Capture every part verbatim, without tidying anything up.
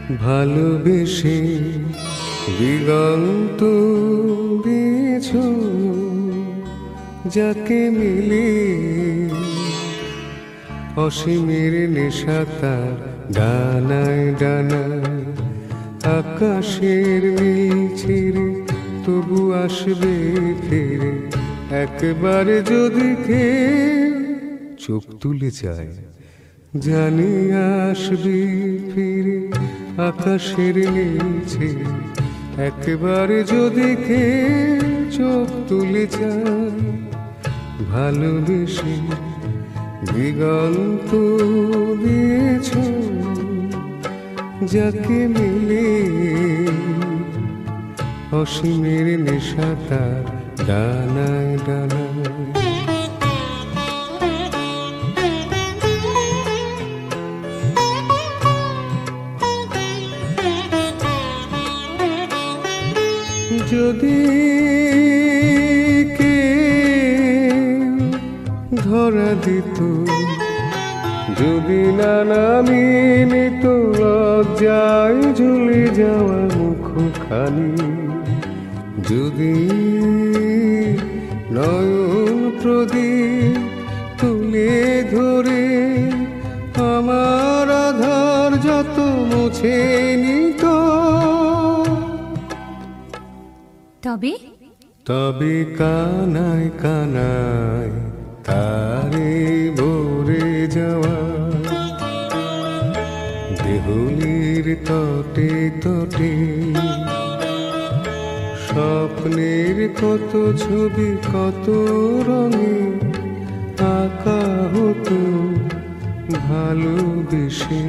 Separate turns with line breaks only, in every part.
ভালোবেসে দিগন্ত দিয়েছ যাকে মিলে অসীমের নেশা তার ডানায় ডানায় আকাশের নীল ছেড়ে তবু আসবে ফিরে একবার যদি কে চোখ তুলে যায় জানি আসবি ফিরে আকাশের নিচে একবার যদি কে চোখ তুলে যায় ভালোবেসে দিগন্ত দিয়েছ যাকে মিলে অসীমের নেশা তার ডানায় ডানায় যদি কে ধরা দিত যদি না নামি নিত লজ্জায় ঝুলে যাওয়া মুখখানি যদি নয়ন প্রদীপ তুলে ধরে আমার আধার যত মুছে নিত
তবে
তবে কানায় কানায় তারে ভরে যাওয়া দেহুলির তটে তটে স্বপ্নের কত ছবি কত রঙে আঁকা হতো ভালোবেসে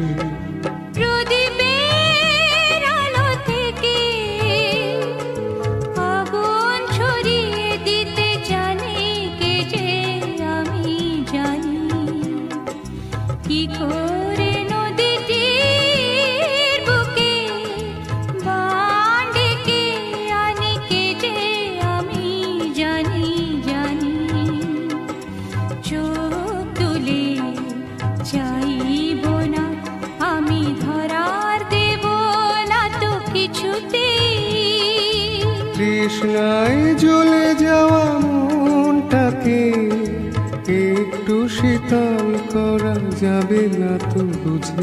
তৃষ্ণায় জ্বলে যাওয়া মনটাকে একটু শীতল করা যাবে না তো বুঝি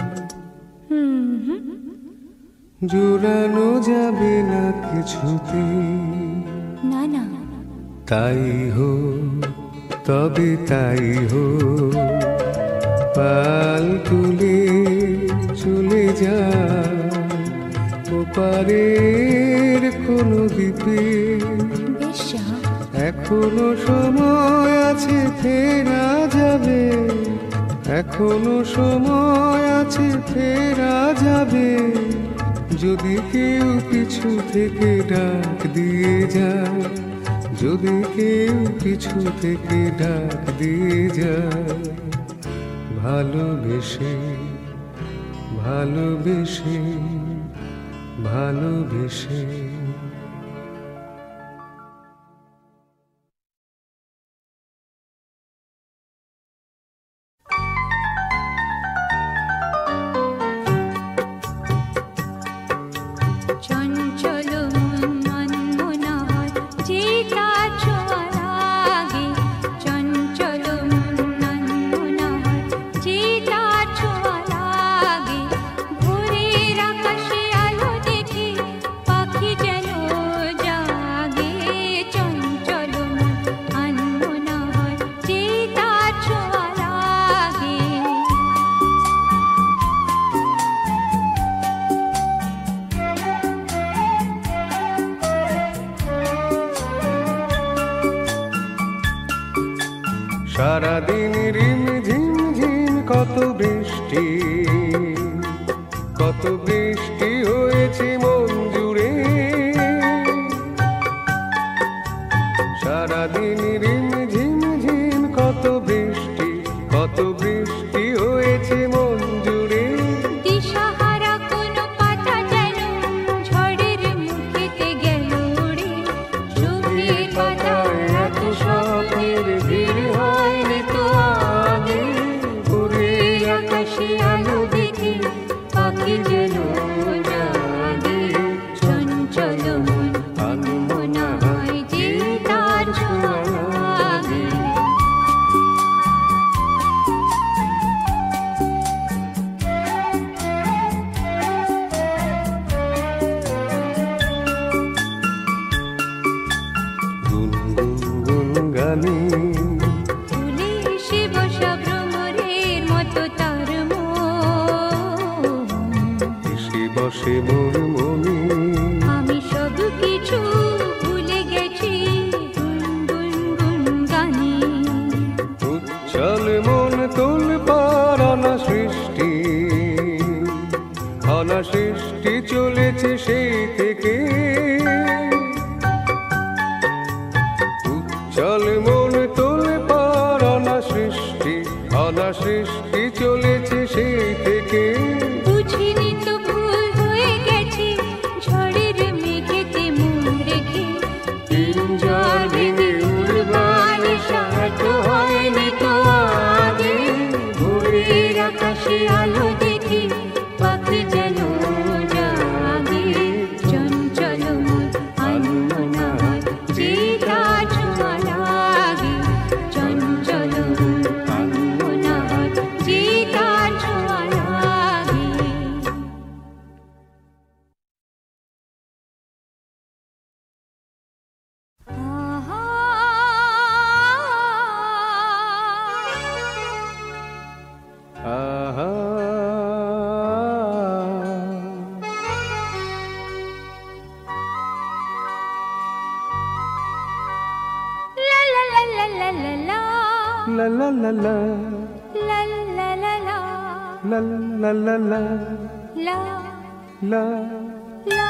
জোড়ানো যাবে না কিছুতে
না না
তাই হো তবে তাই হো পাল তুলে চলে যা ওপারের কোনো দ্বীপে এখনো সময় আছে ফেরা যাবে এখনো সময় আছে ফেরা যাবে যদি কেউ পিছু থেকে ডাক দিয়ে যায় যদি কেউ পিছু থেকে ডাক দিয়ে যায় ভালোবেসে ভালোবেসে ভালোবেসে সারাদিন রিম ঝিম ঝিম কত বৃষ্টি কত বৃষ্টি হয়েছে মন জুড়ে সারাদিন রিম ঝিম ঝিম কত বৃষ্টি কত বৃষ্টি হয়েছে মন জুড়ে
দিশাহারা কোনো পাতা যেন ঝড়ের মুখেতে গেল উড়ে চোখের পাতায় এত স্বপ্নের ভিড় হয়নি তো আগে ভোরের আকাশে আলো দেখে পাখি যেন
জানি।
ফুলে এসে বসা ভ্রমরের মতো তার মন,
এসে বসে মোর মনে।
আমি সব কিছু ভুলে গেছি গুন গুন গুন গানে।
উচ্ছল মন তোল পার অনা সৃষ্টি, অনা সৃষ্টি চলেছে সেই থেকে। উচ্ছল মন তোল পার অনা সৃষ্টি, অনা সৃষ্টি চলেছে সেই থেকে।
বুঝিনি তো ভুল হয়ে গেছে ঝড়ের মেঘেতে মন রেখে।
পিঞ্জর ভেঙে উড়বার সাথ হয়নি তো আগে। ভোরের আকাশে আলো দেখি পাখি যেন জাগে। চঞ্চল মন আনমনা হয় যে তার ছোঁয়া লাগে। চঞ্চল মন আনমনা হয় যে তার ছোঁয়া লাগে। আহা আহা
লা লা লা লা লা লা লা।
লা লা লা লা
La la la la
লা লা লা লা
la
লা।
la.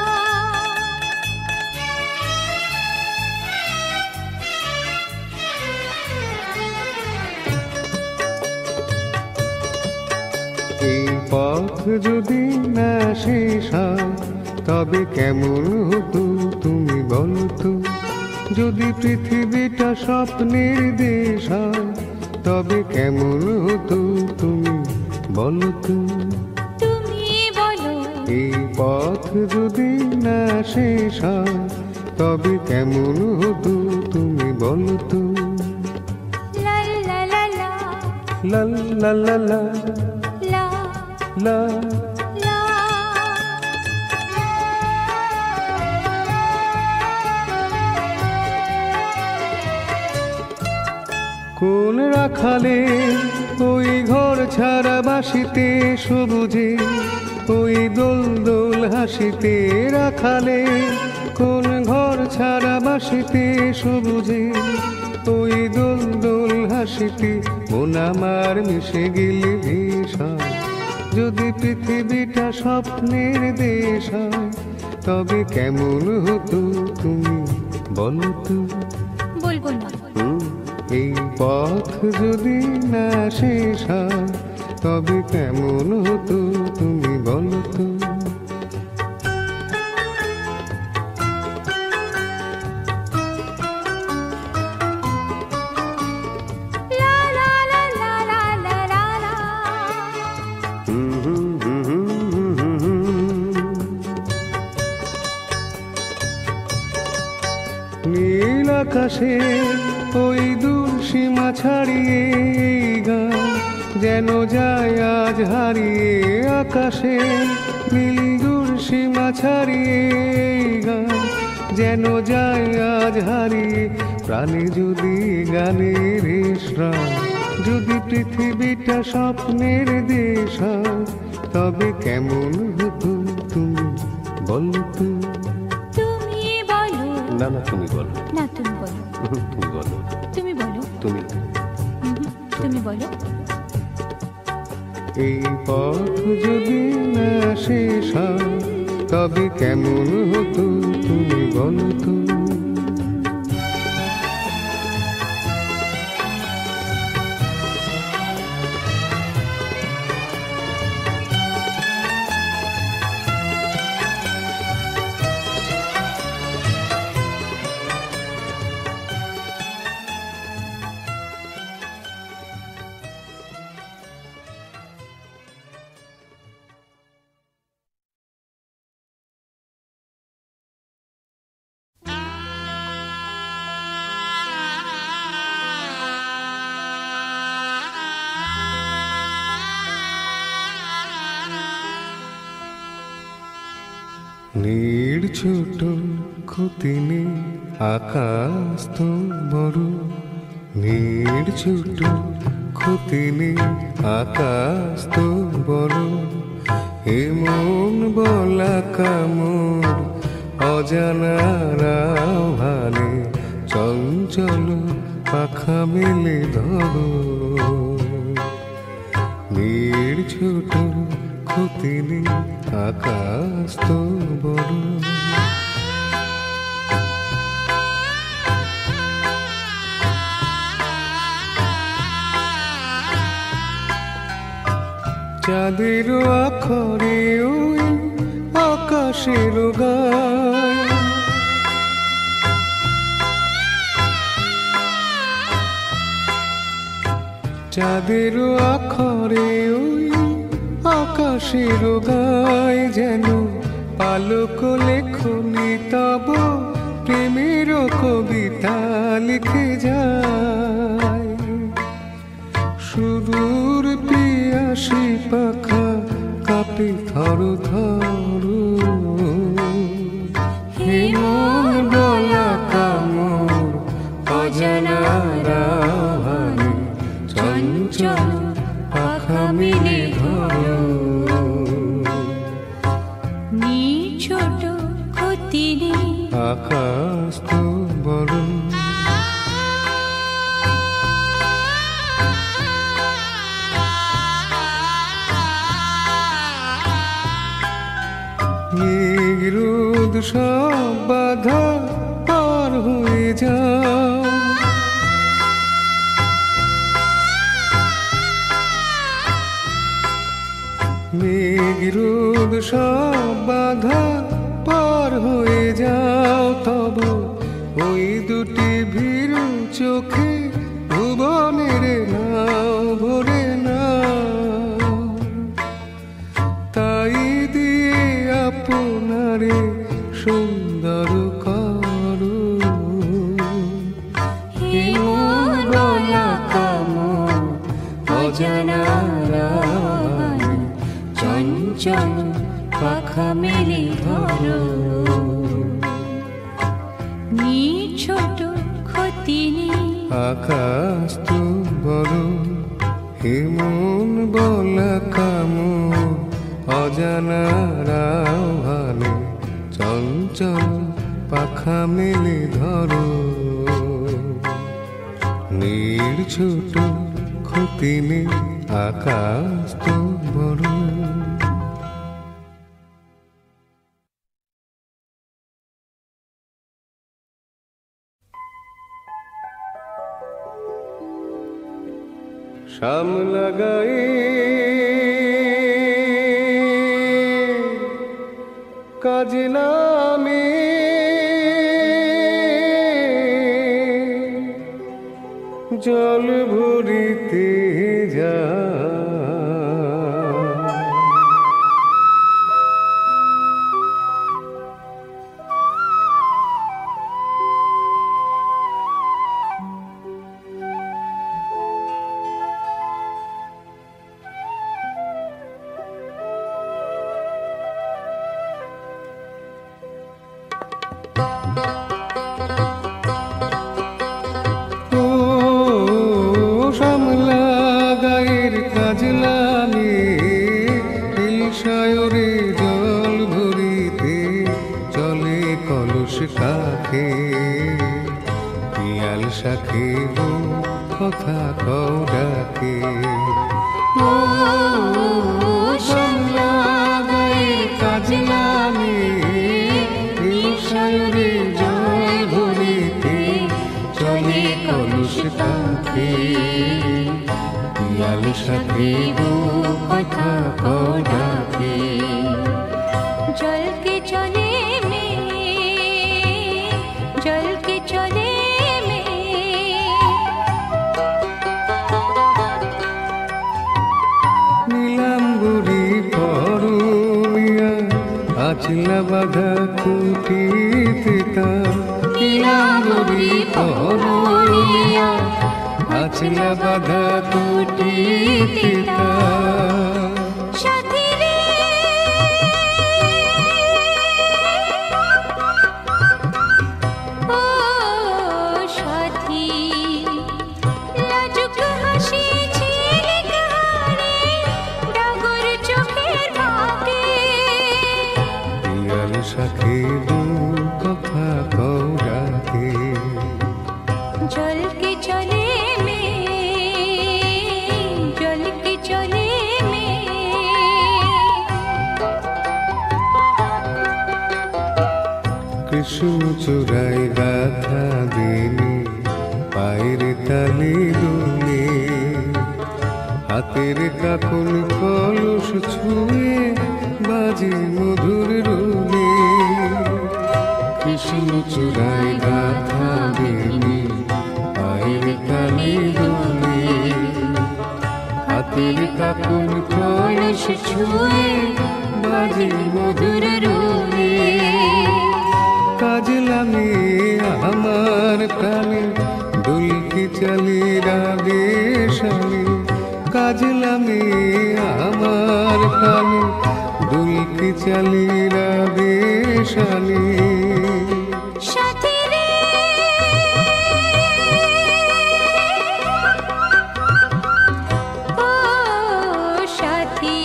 এই পথ যদি না শেষ হয় তবে কেমন হতো তুমি বলো তো। যদি পৃথিবীটা স্বপ্নের দেশ হয় তবে কেমন হতো তুমি বলো তো।
তুমি বলো
এই পথ যদি না শেষ হয় তবে কেমন হতো তুমি বলো তো।
la la la la
লা লা লা লা
la
লা।
la.
কোন রাখালে ওই ঘর ছাড়া বাসিতে সবুজে, ওই দোল দোল হাসিতে রাখালে। কোন ঘর ছাড়া বাসিতে সবুজে, ওই দোল দোল হাসিতে। মন আমার মিশে গেলে ভীষণ যদি পৃথিবীটা স্বপ্নের দেশ হয় তবে কেমন হতো তুমি বলো তো।
বলবো না।
হুম, এই পথ যদি না শেষ হয় তবে কেমন হতো তুমি বলো তো।
La la la la la la la la.
হুম, হুম, হুম, হুম, হুম, হুম। নীল আকাশে ওই দূর সীমা ছাড়িয়ে এই গান যেন যায় আজ হারিয়ে। আকাশে নীল দূর সীমা ছাড়িয়ে এই গান যেন যায় আজ হারিয়ে। প্রাণে যদি গানের শ্রাম, যদি পৃথিবীটা স্বপ্নের দেশ হয় তবে কেমন হতো তুমি বলো তো।
তুমি বলো
না না তুমি বলো।
না তুমি বলো
তুমি বলো।
তুমি বলো
তুমি
হুম, তুমি বলো।
এই পথ যদি না শেষ হয় তবে কেমন হতো তুমি বলো তো। নীড় ছোট ক্ষতি নেই আকাশ তো বড়, নীড় ছোট ক্ষতি নেই আকাশ তো বড়, এ মন বলা কামড় অজানার আহ্বানে চঞ্চল পাখা মেলে ধরো। নীড় ছোট ক্ষতি নেই আকাশ তো বড়। চাঁদের আখরে ওই আকাশের গায়, চাঁদের আখরে ওই আকাশের গায় যেন পালক লেখনি তব প্রেমের কবিতা লিখে যায়। সুদূর পিয়াসী পাখা কাপে থর থর, হে মন বলা কামড় অজানার আহ্বানে চঞ্চল পাখা মেলে ধরো।
নীড় ছোট ক্ষতি নেই
আকাশ তো বড়। নিরুদ সব বাধা পার হয়ে যাও, নিরুদ সব বাধা পার হয়ে যাও। তব ওই দুটি ভীরু চোখে ভুবনের নাও ভরে নাও, তাই দিয়ে আপনারে সুন্দর করো।
হে মন বলা কামড় অজানার আহ্বানে চঞ্চল পাখা মেলে ধরো। নীড় ছোট ক্ষতি নেই
আকাশ তো বড়, হে মন বলা কামড় অজানার আহ্বানে চঞ্চল পাখা মেলে ধরো। নীড় ছোট ক্ষতি নেই আকাশ তো বড়। শাম লাগাই কাজ নামে জল ভরিতে যা, কাকে পিয়াল শাখে কথা কও ডাকে।
ও সংলাগায় কাজ নামে বিষয়রে জল ভরিতে চলে কলুষ কাকে,
পিয়াল শাখে
কথা কও ডাকে। জলকে চলে মে জলকে চলে মে
নীলাম গুড়ি পরুমিয়া আচলা বাধা কুটিতে তা।
নীলাম গুড়ি পরুমিয়া
আচলা বাধা কুটিতে তা। সাথে দু কথা কও ডাকে
জল কে চলে মে জল কে চলে মে
কৃষ্ণ চূড়ায় গাথা দিনে পায়ের তালে দুলে হাতের কাকন কলস ছুঁয়ে বাজে মধুর রুলে কৃষ্ণ চূড়ায় গাথা দিনে পায়ের তালে দুলে হাতের কাকন কলস ছুঁয়ে বাজে মধুর রুলে কাজলামে আমার প্রাণে দুলকি চালি রাগে শালে কাজলামে আমার প্রাণে দুলকি চালি রাগে শালে
সাথী রে ও সাথী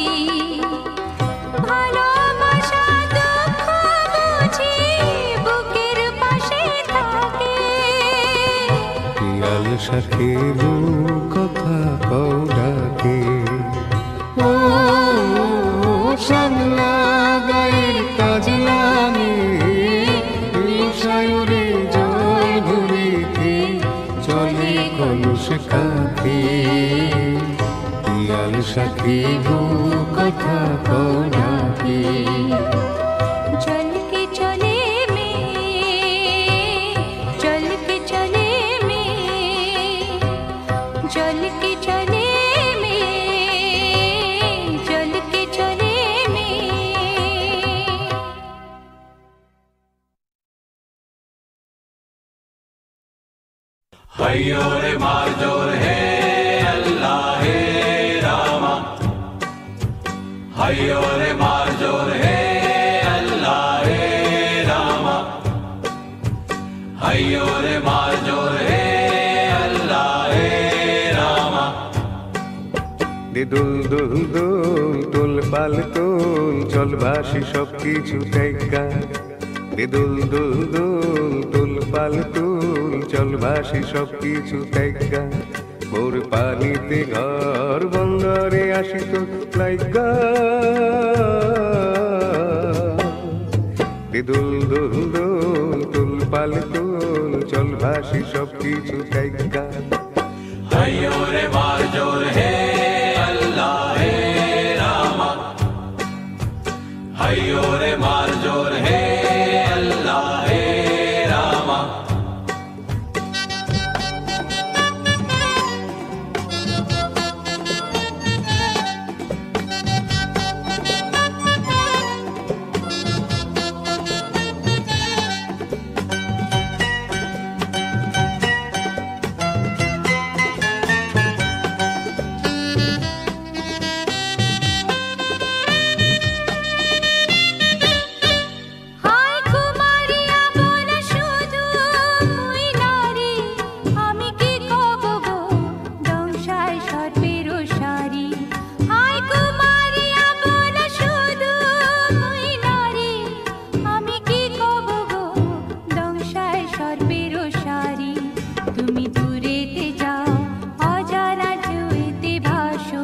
ভালোবাসা দুঃখ বুঝি বুকের পাশে থাকে
পিয়াল সাথে দু কথা কও ডাকে ও শ্যামলা গায়ের কাজলামে সায়রে জল ভরিতে চলে কলস কাঁধে পিয়াল সাথে দু কথা কও ডাকে
জল কে চলে মে জল কে চলে মে জল কে চলে মে জল কে চলে মে
हयो रे मार जोर है अल्लाह हे रामा हयो रे मार जोर है अल्लाह हे रामा हयो रे मार जोर है अल्लाह हे रामा
দে দোল দোল দোল দোল পাল দোল চল ভাসি সব কিছু টাইকা দে দোল দোল দোল দোল পাল দোল চল ভাসি সব কিছু টাইকা মোর পানিতে ঘর বন্দরে আসি তো লাইকা দে দোল দোল দোল দোল পাল দোল চল ভাসি সব কিছু টাইকা
हयो रे मार जोर है अल्लाह हे रामा हयो रे मार जोर है अल्लाह हे रामा
হায় কুমারিয়া বলা শুধু মুই নারী আমি কি কব গো দংশায় সর্বের সারি হায় কুমারিয়া বলা শুধু মুই নারী আমি কি কব গো দংশায় সর্বের সারি তুমি দূরেতে যাও অজানা ঢেউতে ভাসো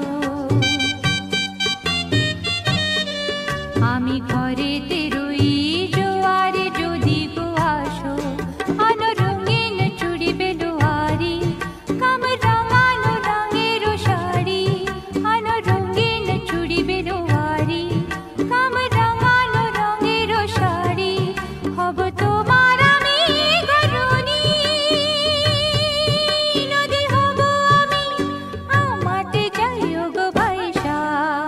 আমি ঘরেতে রই জোয়ারে যদি গো আসো আনো রঙিন চুড়ি বেলোয়ারি কাম রাঙানো রঙের শাড়ি আনো রঙিন চুড়ি বেলোয়ারি কাম রাঙানো রঙের শাড়ি হব তোমার আমি ঘরণী নদী হব আমি আমাতে যাইও গো ভাইসা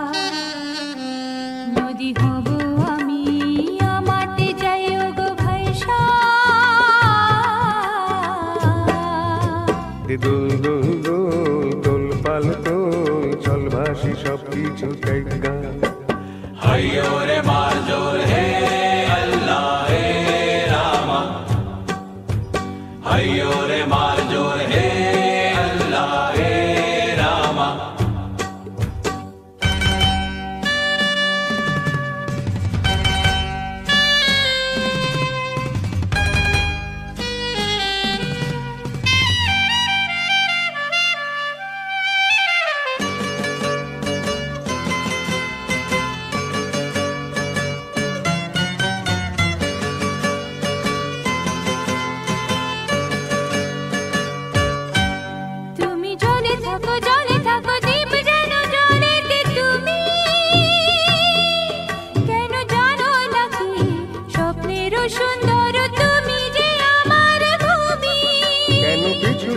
নদী হব আমি আমাতে যাইও গো ভাইসা
দে দোল দোল দোল দোল পাল দোল চল ভাসি সব কিছু টাইকা
हयो रे मार जोर है अल्लाह हे रामा हयो रे मार जोर है अल्लाह हे रामा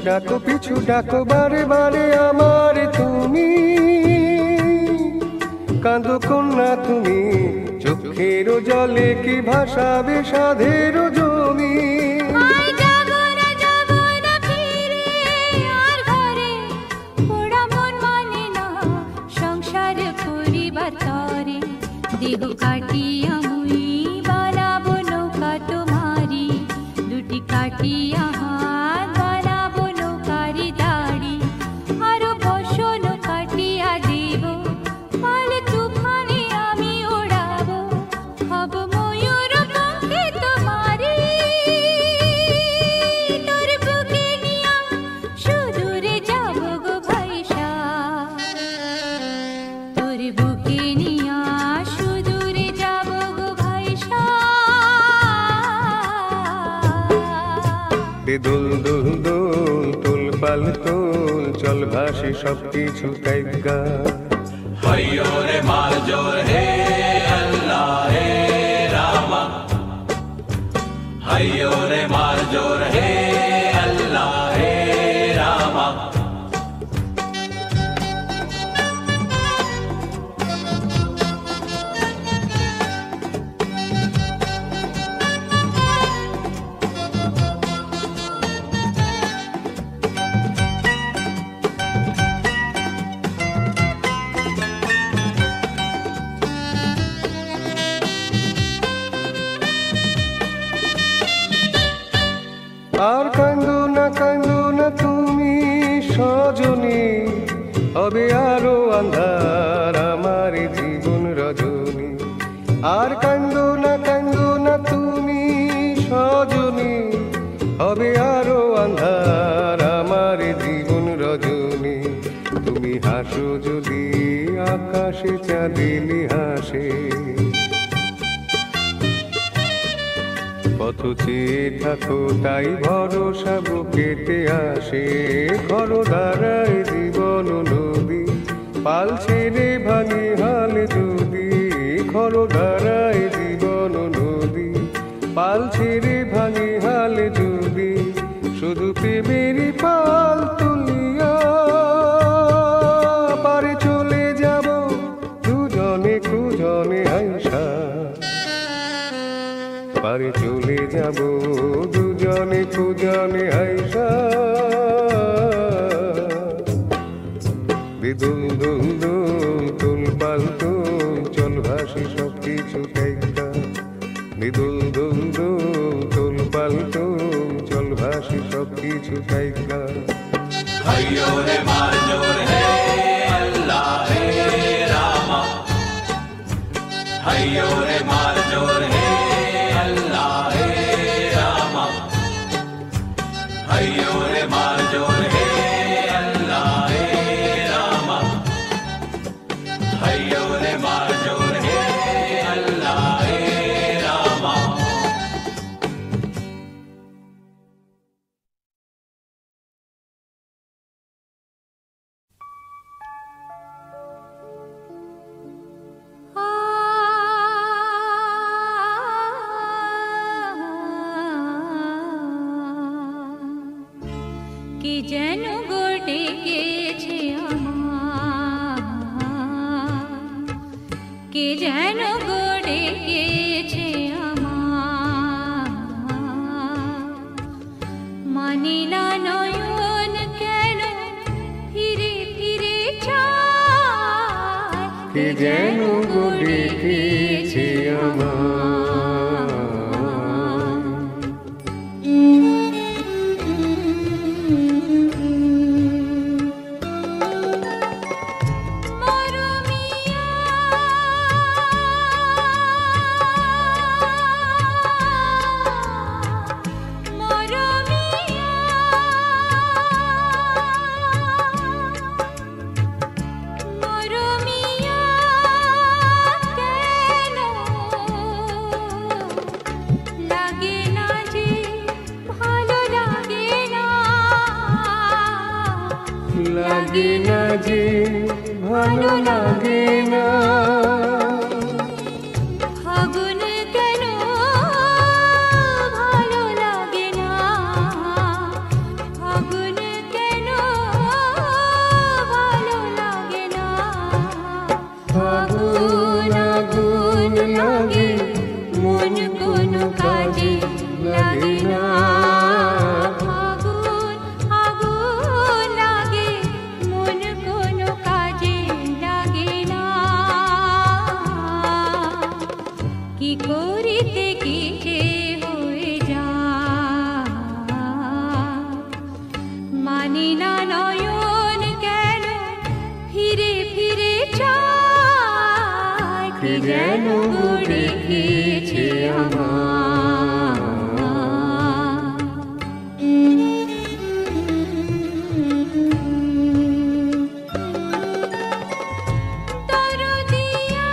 ডাকো পিছু ডাকো বারে বারে আমার তুমি, কাঁদো কন্যা তুমি, চোখের জলে কি ভাসাবে সাধের জমি।
আয় যাবো না যাবো না ফিরে আর ঘরে, পোড়া মন মানে না সংসার করিবার তরে। দেহ কাটিয়া মুই বানাবো নৌকা তোমারি, দুটি কাটিয়া হাত বানাবো নৌকারি দাড়ি। আরো বসন কাটিয়া দেব, পাল তুফানে আমি ওড়াবো, হব ময়ূর পঙ্খে তোমারি। তোর বুকে নিয়া সুদূরে যাবো গো ভাইসা, তোর বুকে নিয়া সুদূরে যাবো গো ভাইসা।
দে দোল দোল দোল তোল পাল তোল, চল ভাসি সব কিছু তাইগা।
हयो रे मार जोर हे अल्लाह हे रामा, हयो रे मार जोर हे अल्लाह हे रामा।
আর কান্দো না কান্দো না তুমি সজনী, হবে আরো আন্ধার আমার জীবন রজনী। আর কান্দো না কান্দো না তুমি সজনী, হবে আরো আন্ধার আমার জীবন রজনী। তুমি হাসো যদি আকাশে চাঁদিনী হাসে, পথ চেয়ে থাকো তাই ভরসা বুকেতে আসে। ঘর দ্বারায় জীবন নদী, পাল ছেড়ে ভাঙি হাল যদি। ঘর দ্বারায় জীবন নদী, পাল ছেড়ে ভাঙি হাল যদি। শুধু প্রেমেরই পাল তুলিয়া পারে চলে যাব দুজনে কুজনে আইসা, পারে চলে যাব দুজনে কুজনে আইসা। দুল দুল দুল তুল পাল তুল, চল ভাসি সব কিছু তাইগা। দুল দুল দুল তুল পাল তুল, চল ভাসি সব কিছু তাইগা।
हयो रे मार जोर हे अल्लाह हे रामा, हयो रे मार जोर हे अल्लाह हे रामा, हयो रे मार जोर हे अल्लाह हे रामा, हयो रे मार जोर हे अल्लाह हे रामा।
কি যেন গোটে গেছে আমার, কে যেন গোটে গেছে আমার। মানি না নয়ন কেন ফিরে ফিরে চায়,
কে যেন গোটে গেছে আমার। লাগে না যে ভালো লাগে না,
ফাগুন কেন ভালো লাগে না, ফাগুন মানে না নয়ন কেন ফিরে ফিরে চায় কে যেন রেখেছে আমার দরদিয়া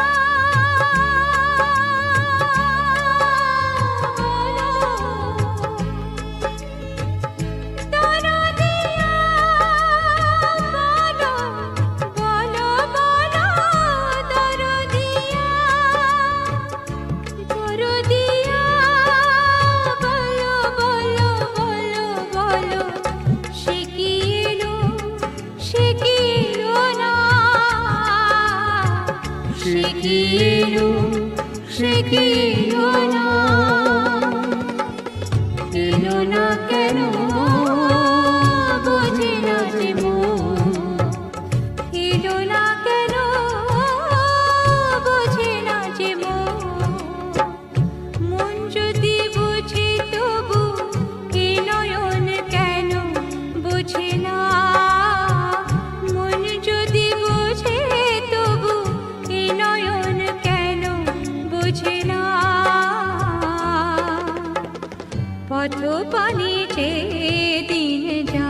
পথ পানি দিন যা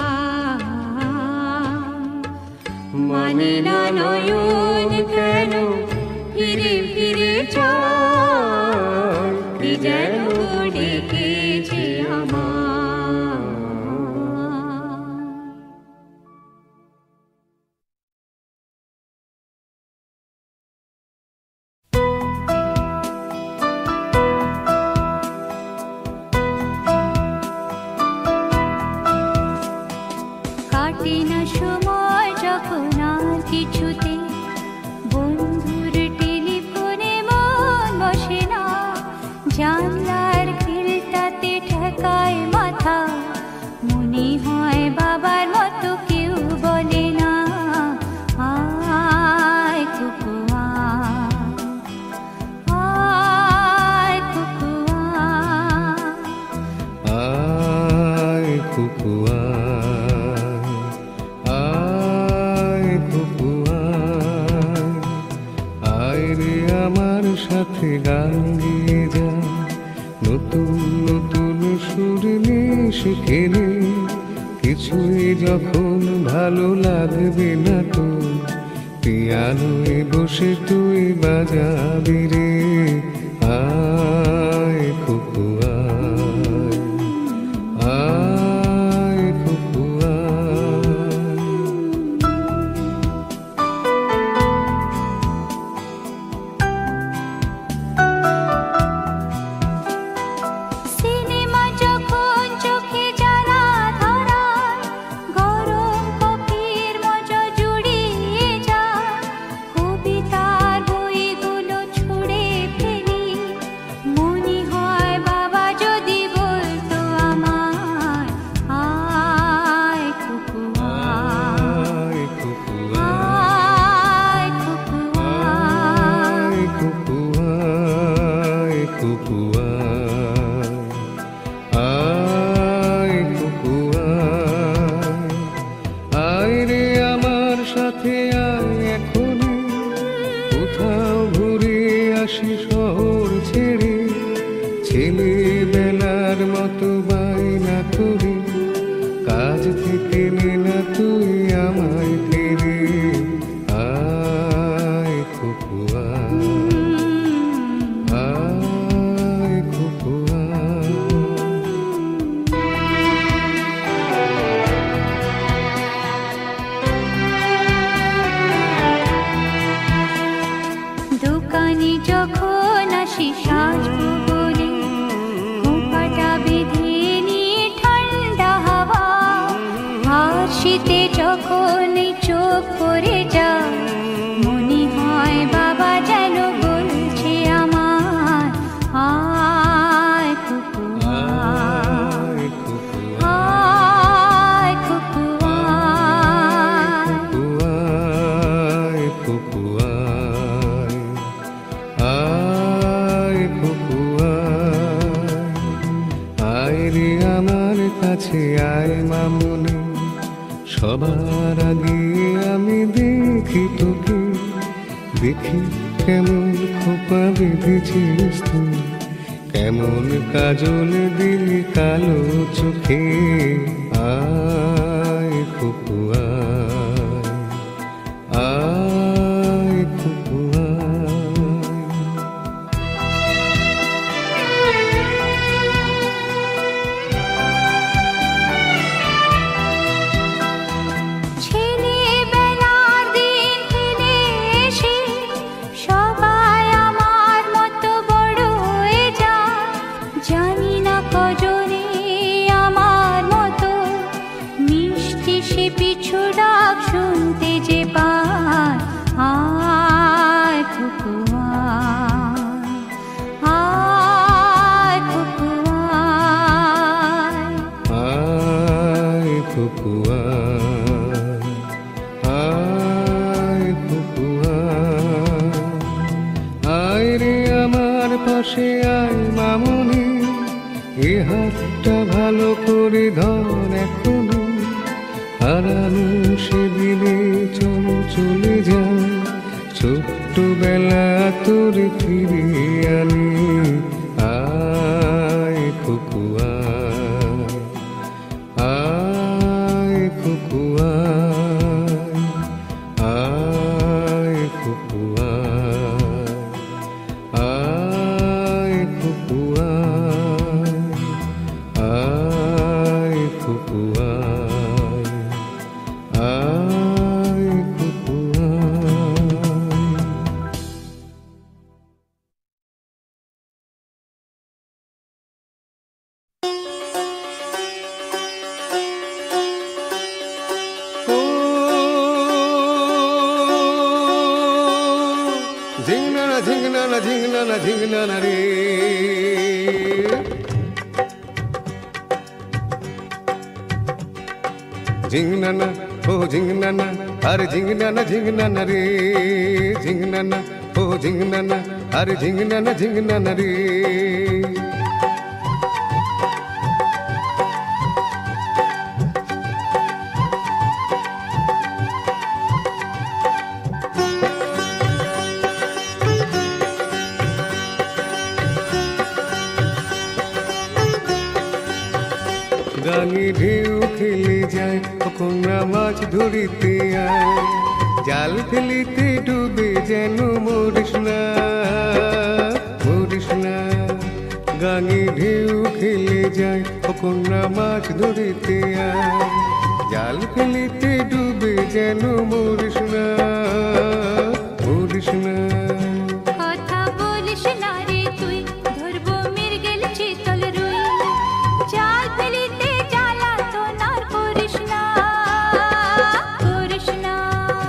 মানে না নয়ন কেন ফিরে ফিরে যায় কে যেন ডেকেছে আমার কাটে না সময় যখন আর কিছুতে বন্ধুর টেলিফোনে মন বসে না জানলার খিলটাতে ঠেকায় মাথা মনে হয় বাবার মতো কেউ বলে না আয় কুকু আয় কুকু
আয় কুকু সাথে গান গিয়ে যা নতুন নতুন সুর নিয়ে শিখে নে কিছুই যখন ভালো লাগবে না তো পিয়ানোয় বসে তুই বাজাবি রে আয় কুকু আয় আয় কুকু শহর ছেড়ে ছেলেবেলার মতো বাইনা করে কাজ থেকে নে না তুই আমায় ফিরে আয় কুকু আয় কুকু
দোকানে যখন আসি সাজবো বলে ঘুমপাটা বেঁধে নিয়ে ঠান্ডা হাওয়া আর শীতে যখন চোখ পড়ে যায় মনে হয় বাবা যেন বলছে আমার আয় কুকু আয় আয় কুকু
আয় কুকু আয় কুকু আয় রে আমার কাছে আয় মামুনি, সবার আগে আমি দেখি তোকে, দেখি কেমন খোপা বেঁধেছিস তুই, কেমন কাজল দিলি কালো চোখে। আয় খুকু আয়, আয় খুকু আয়।
ছেলেবেলার দিন ফিরে এসে সবাই আমার মতো বড় হয়ে যায়। জানি না কজনে আমার মতো মিষ্টি সে পিছু ডাক শুনতে যে পায়। আয় খুকু আয়, আয় খুকু আয়।
আয় খুকু আয়, আয় খুকু আয়। আয় রে আমার পাশে আয় মামুনি, এ হাতটা ভালো করে ধর এখনো, হারানো সেদিনে চল চলে যায়, ছোট্টবেলা তোর ফিরে আনি। আয় খুকু আয়, আয় খুকু আয়, আয় খুকু আয়, আয় খুকু আয়, আয় খুকু আয়, আয় খুকু আয়। ও ঝিংনানা ঝিংনানা ঝিংনানা ঝিংনানা রে, ঝিংনানা ও ঝিংনানা, আরে ঝিংনানা ঝিংনানা রে, ঝিংনানা ও ঝিংনানা, আরে ঝিংনানা ঝিংনানা রে। গাঙে ঢেউ খেলে যায়, কখনো মাছ ধরিতে আয়, জাল ফেলিতে ডুবে যেন মরিস না, মরিস না। গাঙে ঢেউ খেলে যায়, কখনো মাছ ধরিতে আয়, জাল ফেলিতে ডুবে যেন মরিস না, মরিস না।
কথা বলিস না রে তুই, ধরবো মৃগেল চিতল রুই, জাল ফেলিতে জ্বালাতন আর করিস না, করিস না।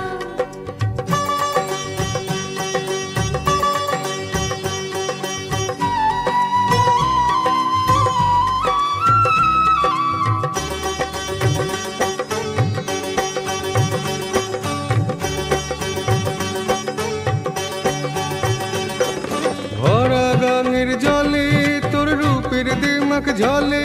ভরা গাঙের জলে তোর রূপের দিমাক ঝলে,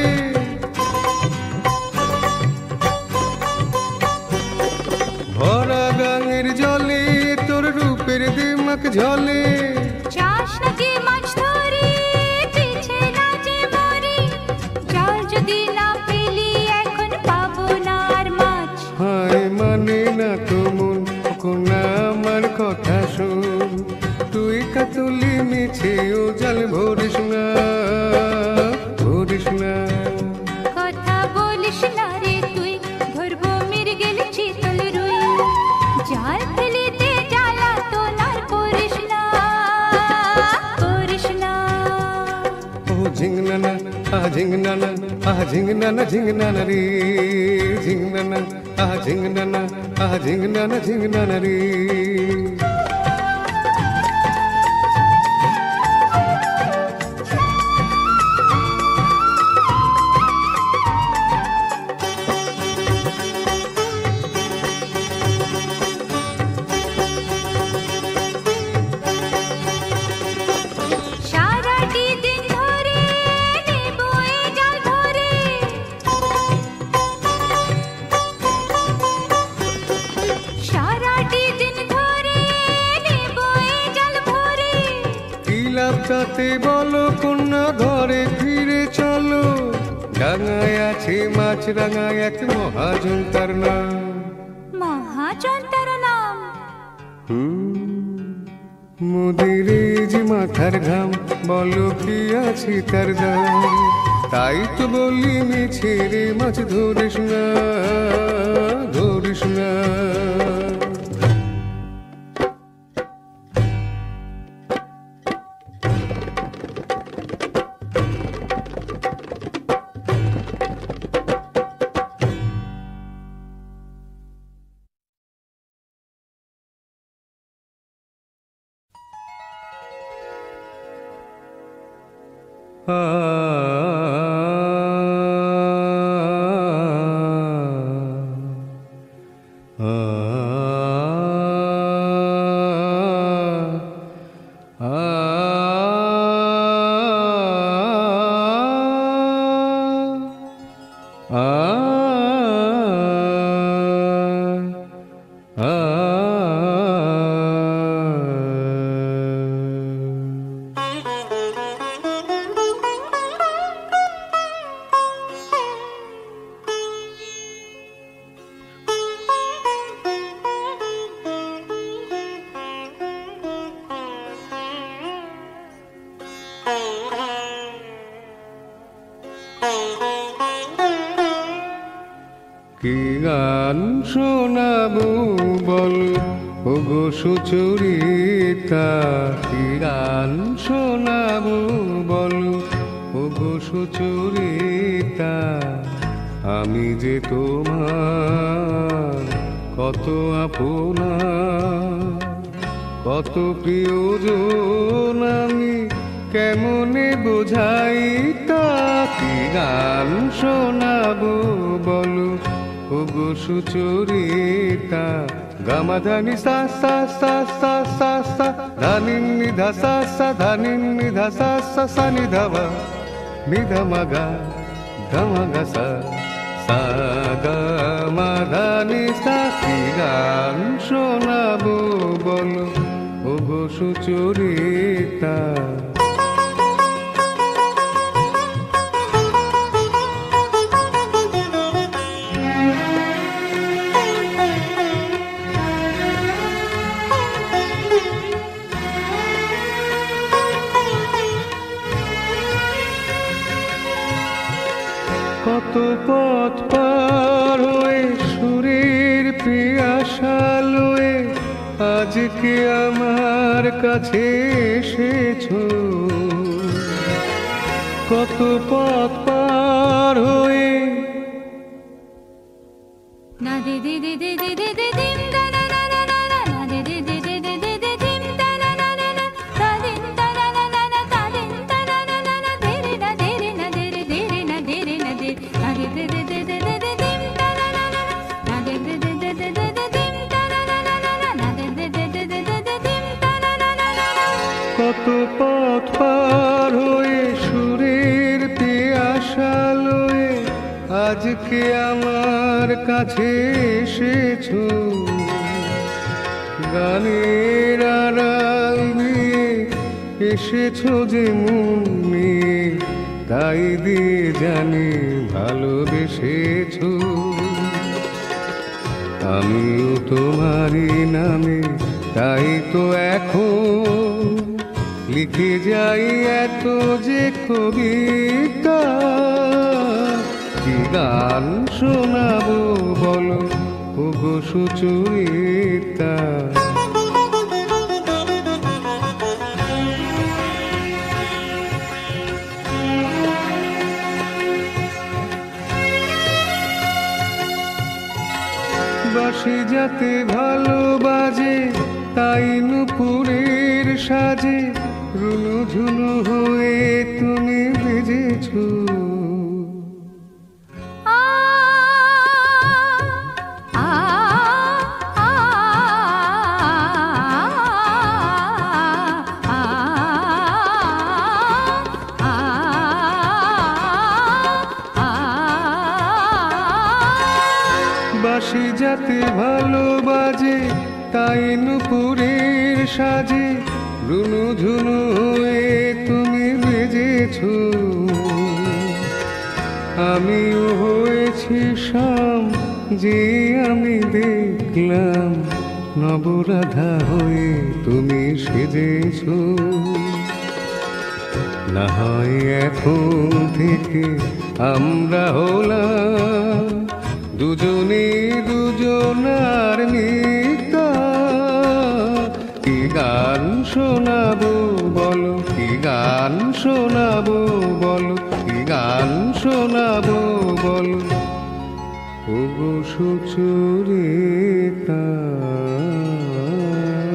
ভরা গাঙের জলে তোর রূপের দিমাক ঝলে।
চাস নাকি মাছ ধরি, পিছে না যে মরি, জাল যদি না পেলি এখন পাবো না আর মাছ।
হায় মানে না তো মন, কখনো আমার কথা শোন, তুই কাতুলি মিছে ও জল ভরিস না, ভরিস না।
কথা বলিস না রে তুই, ধরবো মৃগেল চিতল রুই, জাল ফেলিতে জ্বালাতন আর করিস না, করিস না।
ও ঝিংনানা আ ঝিংনানা, আ ঝিংনানা ঝিংনানা রে, ঝিংনানা আ ঝিংনানা, আ ঝিংনানা ঝিংনানা রে।
সারাটি দিন ধরে নেবো এ জাল ধরে,
রাতে বলো কন্যা ঘরে ফিরে চলো, ডাঙায় আছে মাছ রাঙায় এক মহাজন তার নাম।
মহাজন তার নাম?
মোদের যে মাথার ঘাম, বলো কি আছে তার দাম। তাই তো বলি মিছে রে মাছ ধরিস না, ধরিস না। আ আ কি গান শোনাবো বল ওগো সুচরিতা, কি গান শোনাবো বল ওগো সুচরিতা। আমি যে তোমার কত আপনা, কত প্রিয়জন আমি কেমনে বোঝাই তা। কি গান শোনাবো বলো ওগো সুচরিতা। গামাধানি সা সা সা সা সা সা, ধানি নিধা সা সা, ধানি নিধা সা সা, সা নিধাবা নিধা মাগা ধামাগা সা, সা গা মা ধানি সা। কি গান শোনাবো বলো ওগো সুচরিতা। কত পথ পার হয়ে সুরের পিয়াসা লয়ে আজকে আমার কাছে এসেছো। কত পথ পার হয়ে
না দে দে দে দে দে দে দে দিম দা না না না না না, না দে দে দে দে দে দে দে দিম দা না না না না, তা দিম দা না না না না, তা দিম দা না না না না, দে রে না দে রে না দে রে, দে রে না দে রে না দে, না দে দে দে দে দে দে দে দিম দা না না না, না দে দে দে দে দে দে দে দিম দা না না না না, না দে দে দে দে দে দে দে দিম দা না না না না।
কত পথ পার হয়ে সুরের পিয়াসা লয়ে আজকে আমার কাছে এসেছো। গানের আড়াল দিয়ে এসেছো যে মনে, তাই দিয়ে জানি ভালোবেসেছো। আমিও তোমারই নামে তাই তো এখন লিখে যাই এত যে কবিতা। কি গান শোনাবো বলো ওগো সুচরিতা। বাঁশি যাতে ভালো বাজে তাই নুপুরের সাজে রুনু ঝুনু হয়ে তুমি বেজেছো। বাঁশি যাতে ভালো বাজে তাই নুপুরের সাজে রুনু ঝুনু হয়ে তুমি বেজেছ, আমিও হয়েছি শাম যে আমি দেখলাম নবরাধা হয়ে তুমি সেজেছ। না হয় এখন থেকে আমরা হলাম দুজনে দুজনার মিতা। কি গান শোনাবো বলো, কি গান শোনাবো বলো, কি গান শোনাবো বলো, ওগো সুচরিতা।